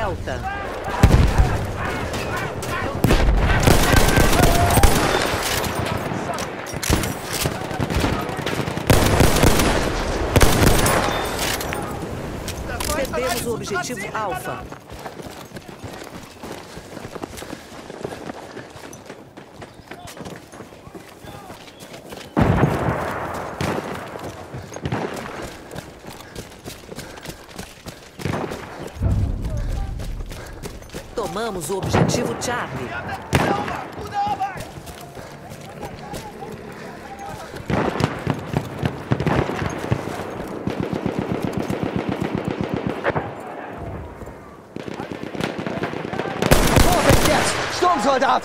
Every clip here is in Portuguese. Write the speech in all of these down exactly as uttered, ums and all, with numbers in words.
Delta. Perdemos o objetivo Alfa. Tomamos o objetivo Charlie. Vorwärts jetzt! Sturmsoldat!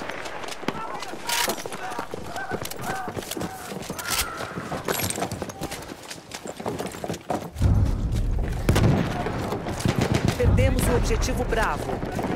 Perdemos o objetivo Bravo.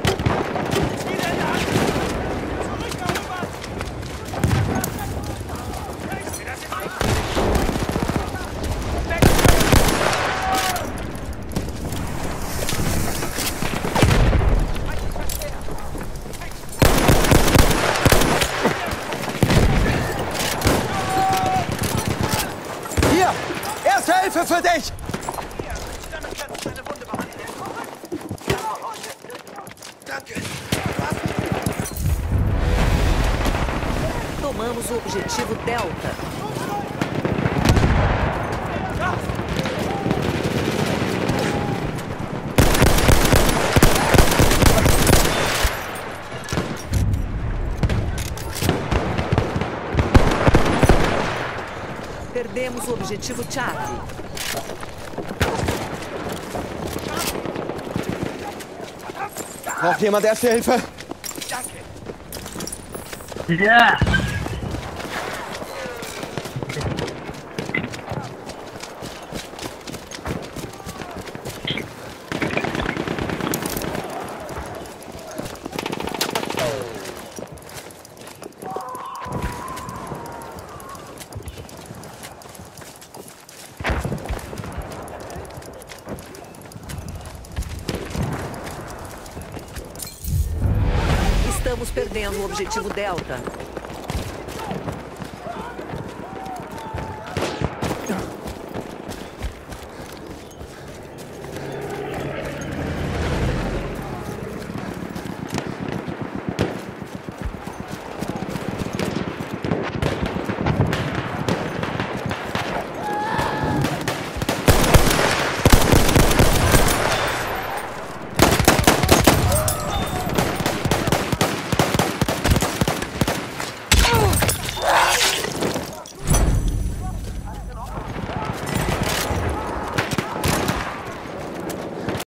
Hier! Erste Hilfe für dich! Tomamos o objetivo Delta. Perdemos o objetivo Charlie. Braucht jemand Erste Hilfe? Ja! Estamos perdendo o objetivo Delta.